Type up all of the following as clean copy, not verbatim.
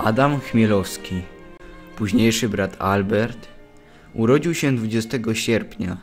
Adam Chmielowski, późniejszy brat Albert, urodził się 20 sierpnia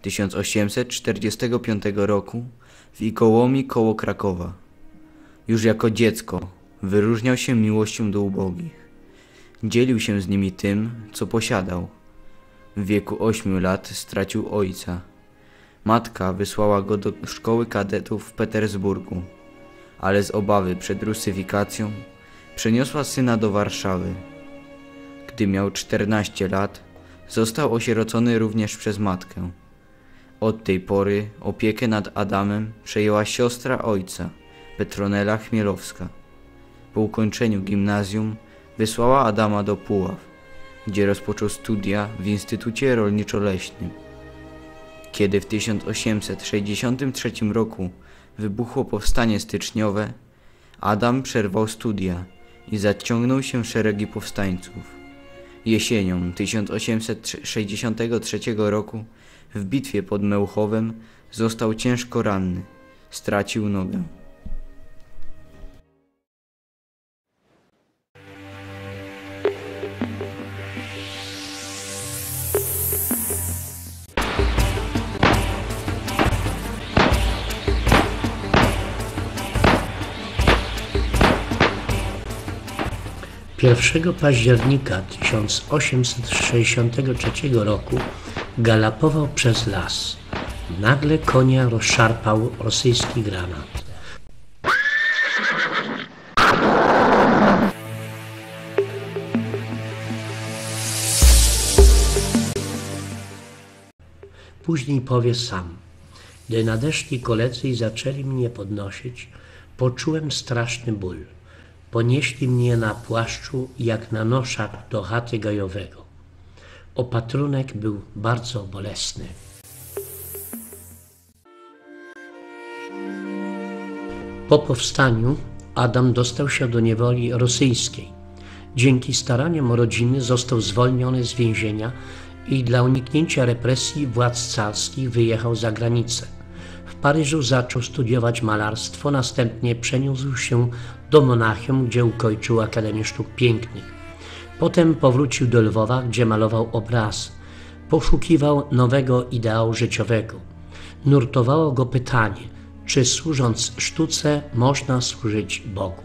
1845 roku w Ikołomii koło Krakowa. Już jako dziecko wyróżniał się miłością do ubogich. Dzielił się z nimi tym, co posiadał. W wieku 8 lat stracił ojca. Matka wysłała go do szkoły kadetów w Petersburgu, ale z obawy przed rusyfikacją przeniosła syna do Warszawy. Gdy miał 14 lat, został osierocony również przez matkę. Od tej pory opiekę nad Adamem przejęła siostra ojca, Petronela Chmielowska. Po ukończeniu gimnazjum wysłała Adama do Puław, gdzie rozpoczął studia w Instytucie Rolniczo-Leśnym. Kiedy w 1863 roku wybuchło powstanie styczniowe, Adam przerwał studia i zaciągnął się w szeregi powstańców. Jesienią 1863 roku w bitwie pod Mełchowem został ciężko ranny, stracił nogę. Pierwszego października 1863 roku galopował przez las. Nagle konia rozszarpał rosyjski granat. Później powie sam: gdy nadeszli koledzy i zaczęli mnie podnosić, poczułem straszny ból. Ponieśli mnie na płaszczu jak na noszach do chaty gajowego. Opatrunek był bardzo bolesny. Po powstaniu Adam dostał się do niewoli rosyjskiej. Dzięki staraniom rodziny został zwolniony z więzienia i dla uniknięcia represji władz carskich wyjechał za granicę. W Paryżu zaczął studiować malarstwo, następnie przeniósł się do Monachium, gdzie ukończył Akademię Sztuk Pięknych. Potem powrócił do Lwowa, gdzie malował obrazy. Poszukiwał nowego ideału życiowego. Nurtowało go pytanie, czy służąc sztuce można służyć Bogu.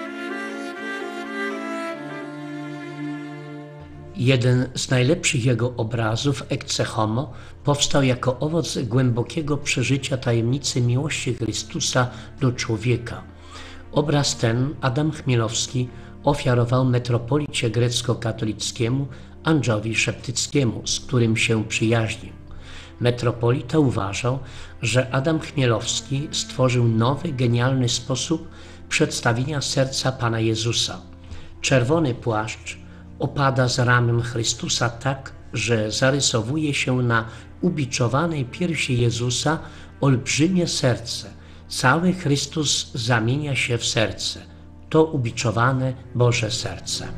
Jeden z najlepszych jego obrazów, Ecce Homo, powstał jako owoc głębokiego przeżycia tajemnicy miłości Chrystusa do człowieka. Obraz ten Adam Chmielowski ofiarował metropolicie grecko-katolickiemu Andrzejowi Szeptyckiemu, z którym się przyjaźnił. Metropolita uważał, że Adam Chmielowski stworzył nowy, genialny sposób przedstawienia serca Pana Jezusa. Czerwony płaszcz opada z ramion Chrystusa tak, że zarysowuje się na ubiczowanej piersi Jezusa olbrzymie serce. Cały Chrystus zamienia się w serce. To ubiczowane Boże serce.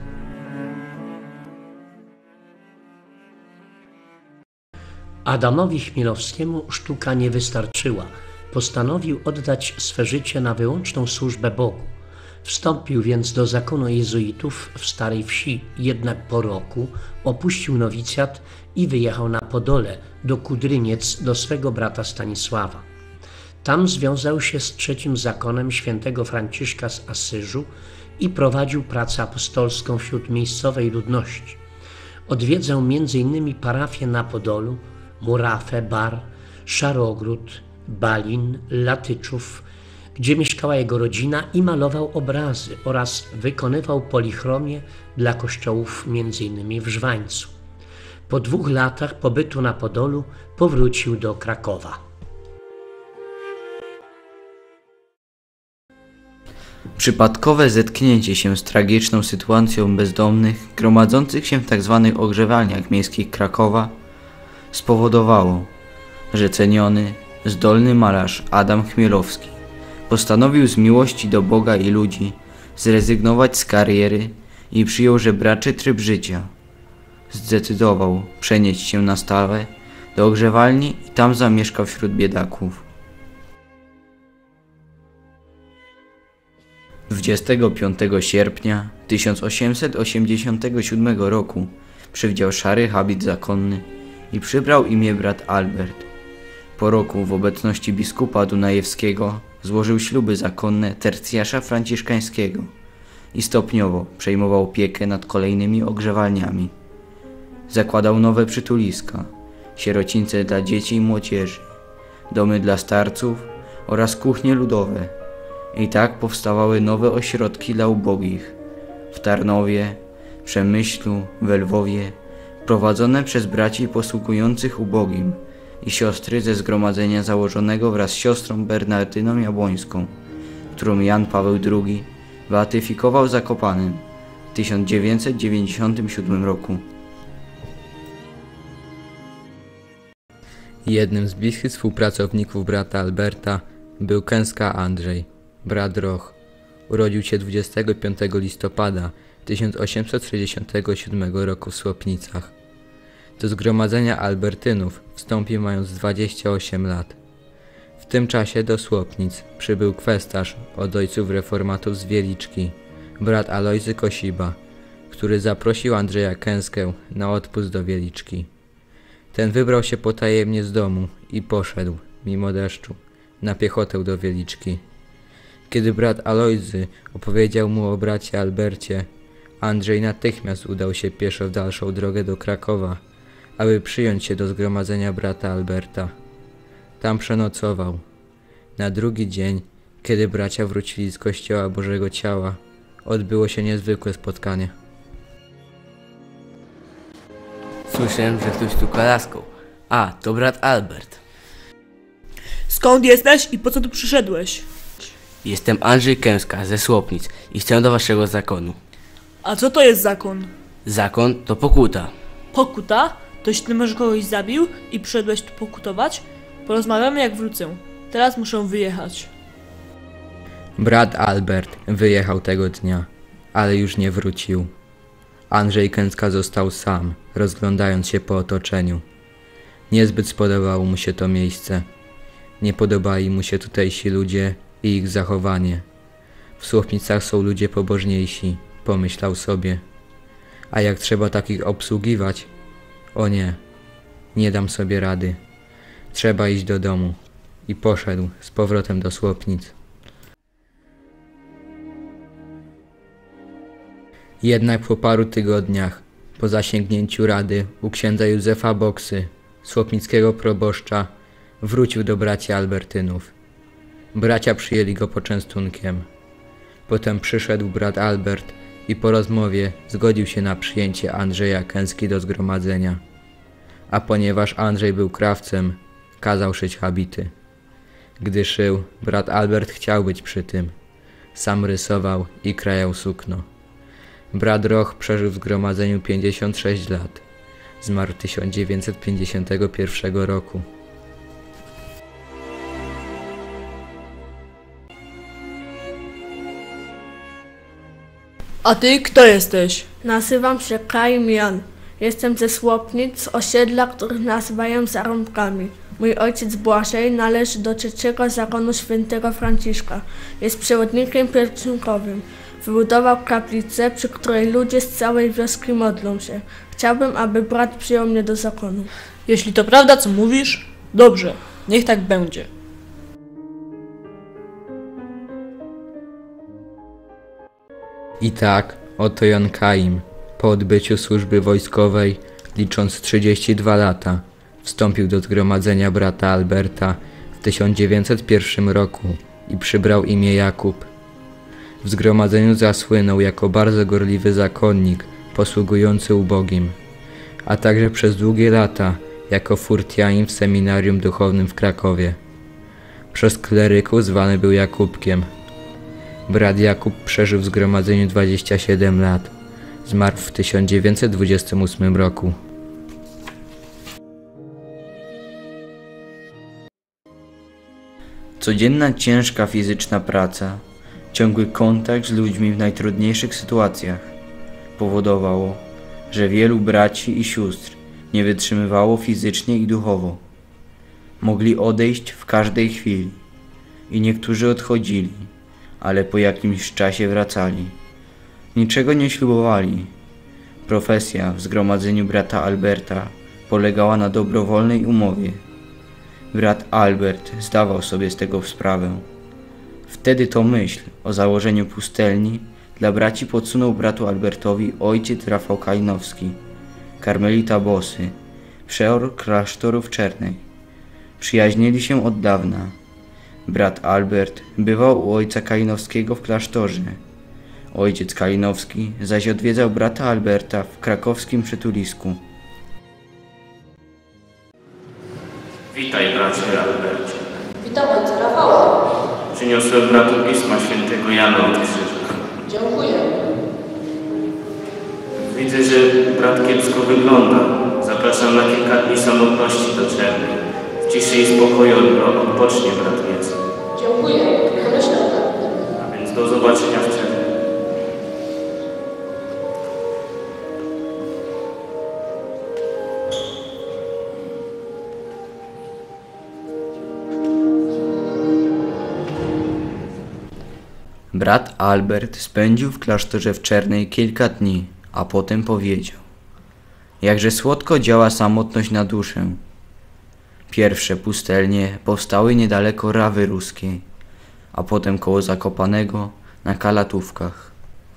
Adamowi Chmielowskiemu sztuka nie wystarczyła. Postanowił oddać swe życie na wyłączną służbę Bogu. Wstąpił więc do zakonu jezuitów w Starej Wsi, jednak po roku opuścił nowicjat i wyjechał na Podole, do Kudryniec, do swego brata Stanisława. Tam związał się z trzecim zakonem świętego Franciszka z Asyżu i prowadził pracę apostolską wśród miejscowej ludności. Odwiedzał m.in. parafie na Podolu, Murafę, Bar, Szarogród, Balin, Latyczów, gdzie mieszkała jego rodzina, i malował obrazy oraz wykonywał polichromię dla kościołów m.in. w Żwańcu. Po 2 latach pobytu na Podolu powrócił do Krakowa. Przypadkowe zetknięcie się z tragiczną sytuacją bezdomnych gromadzących się w tzw. ogrzewalniach miejskich Krakowa spowodowało, że ceniony, zdolny malarz Adam Chmielowski postanowił z miłości do Boga i ludzi zrezygnować z kariery i przyjął żebraczy tryb życia. Zdecydował przenieść się na stałe do ogrzewalni i tam zamieszkał wśród biedaków. 25 sierpnia 1887 roku przywdział szary habit zakonny i przybrał imię brat Albert. Po roku w obecności biskupa dunajewskiego złożył śluby zakonne tercjasza franciszkańskiego i stopniowo przejmował opiekę nad kolejnymi ogrzewalniami. Zakładał nowe przytuliska, sierocińce dla dzieci i młodzieży, domy dla starców oraz kuchnie ludowe. I tak powstawały nowe ośrodki dla ubogich w Tarnowie, Przemyślu, we Lwowie, prowadzone przez braci posługujących ubogim i siostry ze zgromadzenia założonego wraz z siostrą Bernardyną Jabłońską, którą Jan Paweł II beatyfikował w Zakopanem w 1997 roku. Jednym z bliskich współpracowników brata Alberta był Kęska Andrzej, brat Roch. Urodził się 25 listopada 1867 roku w Słopnicach. Do zgromadzenia Albertynów wstąpił mając 28 lat. W tym czasie do Słopnic przybył kwestarz od ojców reformatów z Wieliczki, brat Alojzy Kosiba, który zaprosił Andrzeja Kęskę na odpust do Wieliczki. Ten wybrał się potajemnie z domu i poszedł, mimo deszczu, na piechotę do Wieliczki. Kiedy brat Alojzy opowiedział mu o bracie Albercie, Andrzej natychmiast udał się pieszo w dalszą drogę do Krakowa, aby przyjąć się do zgromadzenia brata Alberta. Tam przenocował. Na drugi dzień, kiedy bracia wrócili z kościoła Bożego Ciała, odbyło się niezwykłe spotkanie. Słyszę, że ktoś stuka laską. A, to brat Albert. Skąd jesteś i po co tu przyszedłeś? Jestem Andrzej Kęska ze Słopnic i chcę do waszego zakonu. A co to jest zakon? Zakon to pokuta. Pokuta? Toś ty może kogoś zabił i przyszedłeś tu pokutować? Porozmawiamy jak wrócę. Teraz muszę wyjechać. Brat Albert wyjechał tego dnia, ale już nie wrócił. Andrzej Kęska został sam, rozglądając się po otoczeniu. Niezbyt spodobało mu się to miejsce. Nie podobali mu się tutejsi ludzie i ich zachowanie. W Słopnicach są ludzie pobożniejsi, pomyślał sobie. A jak trzeba takich obsługiwać? O nie, nie dam sobie rady. Trzeba iść do domu. I poszedł z powrotem do Słopnic. Jednak po paru tygodniach, po zasięgnięciu rady u księdza Józefa Boksy, słopnickiego proboszcza, wrócił do braci Albertynów. Bracia przyjęli go poczęstunkiem. Potem przyszedł brat Albert i po rozmowie zgodził się na przyjęcie Andrzeja Kęski do zgromadzenia. A ponieważ Andrzej był krawcem, kazał szyć habity. Gdy szył, brat Albert chciał być przy tym. Sam rysował i krajał sukno. Brat Roch przeżył w zgromadzeniu 56 lat. Zmarł 1951 roku. A ty kto jesteś? Nazywam się Kaim Jan. Jestem ze Słopnic, z osiedla, których nazywają Zarąbkami. Mój ojciec Błażej należy do trzeciego zakonu świętego Franciszka. Jest przewodnikiem pielgrzymkowym. Wybudował kaplicę, przy której ludzie z całej wioski modlą się. Chciałbym, aby brat przyjął mnie do zakonu. Jeśli to prawda, co mówisz, dobrze, niech tak będzie. I tak oto Jan Kaim, po odbyciu służby wojskowej, licząc 32 lata, wstąpił do zgromadzenia brata Alberta w 1901 roku i przybrał imię Jakub. W zgromadzeniu zasłynął jako bardzo gorliwy zakonnik, posługujący ubogim, a także przez długie lata jako furtianin w seminarium duchownym w Krakowie. Przez kleryków zwany był Jakubkiem. Brat Jakub przeżył w zgromadzeniu 27 lat. Zmarł w 1928 roku. Codzienna ciężka fizyczna praca, ciągły kontakt z ludźmi w najtrudniejszych sytuacjach powodowało, że wielu braci i sióstr nie wytrzymywało fizycznie i duchowo. Mogli odejść w każdej chwili i niektórzy odchodzili, ale po jakimś czasie wracali. Niczego nie ślubowali. Profesja w zgromadzeniu brata Alberta polegała na dobrowolnej umowie. Brat Albert zdawał sobie z tego sprawę. Wtedy to myśl o założeniu pustelni dla braci podsunął bratu Albertowi ojciec Rafał Kalinowski, karmelita bosy, przeor klasztoru w Czernej. Przyjaźnili się od dawna. Brat Albert bywał u ojca Kalinowskiego w klasztorze. Ojciec Kalinowski zaś odwiedzał brata Alberta w krakowskim przytulisku. Witaj, bracie Albercie. Witam ojca Rafała. Przyniosłem bratu pisma świętego Jana od Krzyża. Dziękuję. Widzę, że brat kiepsko wygląda. Zapraszam na kilka dni samotności do Czernej. W ciszy i spokoju odpocznie brat nieco. Dziękuję. Pomyślę o tym. A więc do zobaczenia w Czernej. Brat Albert spędził w klasztorze w Czernej kilka dni, a potem powiedział: jakże słodko działa samotność na duszę. Pierwsze pustelnie powstały niedaleko Rawy Ruskiej, a potem koło Zakopanego na Kalatówkach.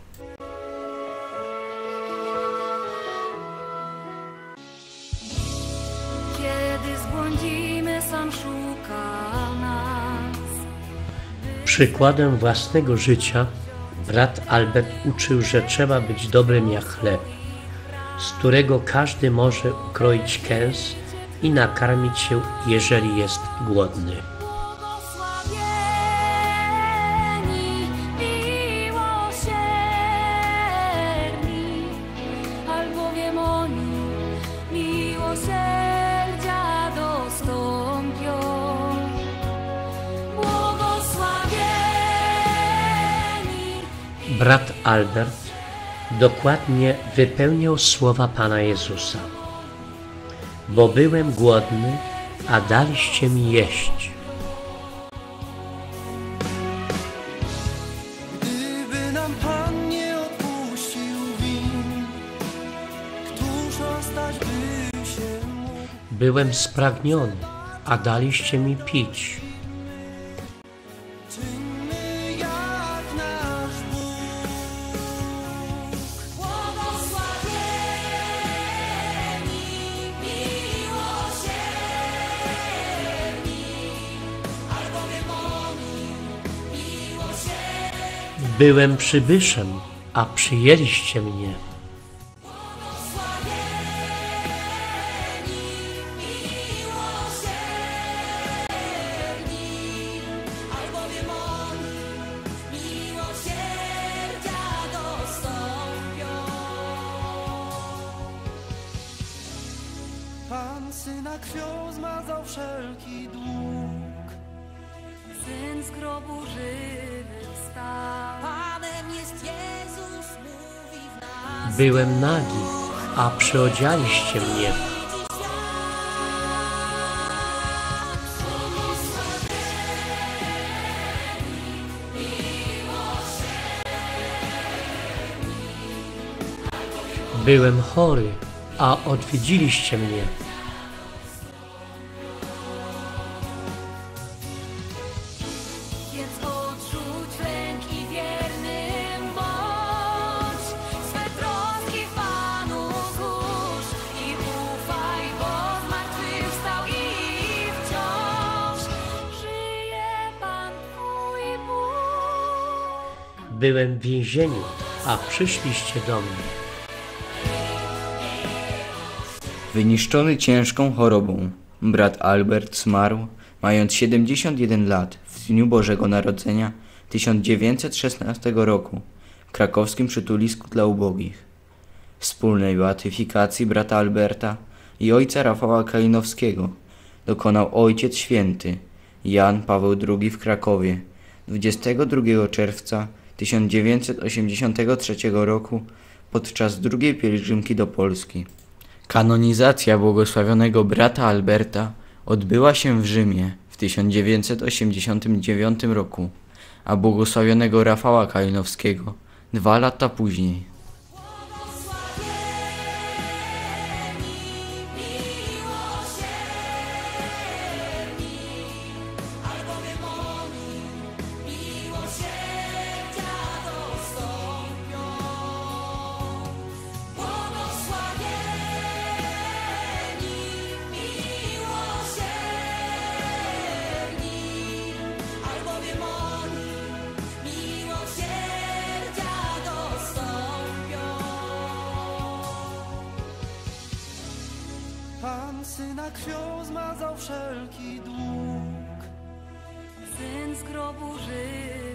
Kiedy zbłądzimy, sam szuka nas. Przykładem własnego życia brat Albert uczył, że trzeba być dobrym jak chleb, z którego każdy może ukroić kęs i nakarmić się, jeżeli jest głodny. Błogosławieni, miłosierni, albowiem oni miłosierdzia dostąpią. Błogosławieni. Brat Albert dokładnie wypełniał słowa Pana Jezusa: bo byłem głodny, a daliście mi jeść. Gdyby nam Pan nie odpuścił win, któż ostać by się mógł? Byłem spragniony, a daliście mi pić. Czyńmy jak nasz Bóg. Błogosławieni, miłosierni, albowiem oni miłosierni. Byłem przybyszem, a przyjęliście mnie. Albowiem oni miłosierdzia dostąpią. Pan Syna krwią zmazał wszelki dług. Syn z grobu żywy wstał. Panem jest Jezus, mówi w nas. Byłem nagi, a przyodzialiście mnie. Byłem chory, a odwiedziliście mnie. Więc odrzuć lęk i wiernym bądź. Swe troski w Panu złóż i ufaj, bo zmartwychwstał i wciąż żyje Pan Twój Bóg. Byłem w więzieniu, a przyszliście do mnie. Wyniszczony ciężką chorobą, brat Albert zmarł, mając 71 lat w dniu Bożego Narodzenia 1916 roku w krakowskim przytulisku dla ubogich. Wspólnej beatyfikacji brata Alberta i ojca Rafała Kalinowskiego dokonał Ojciec Święty Jan Paweł II w Krakowie 22 czerwca 1983 roku podczas drugiej pielgrzymki do Polski. Kanonizacja błogosławionego brata Alberta odbyła się w Rzymie w 1989 roku, a błogosławionego Rafała Kalinowskiego 2 lata później. Pan Syna krwią zmazał wszelki dług. Syn z grobu żył.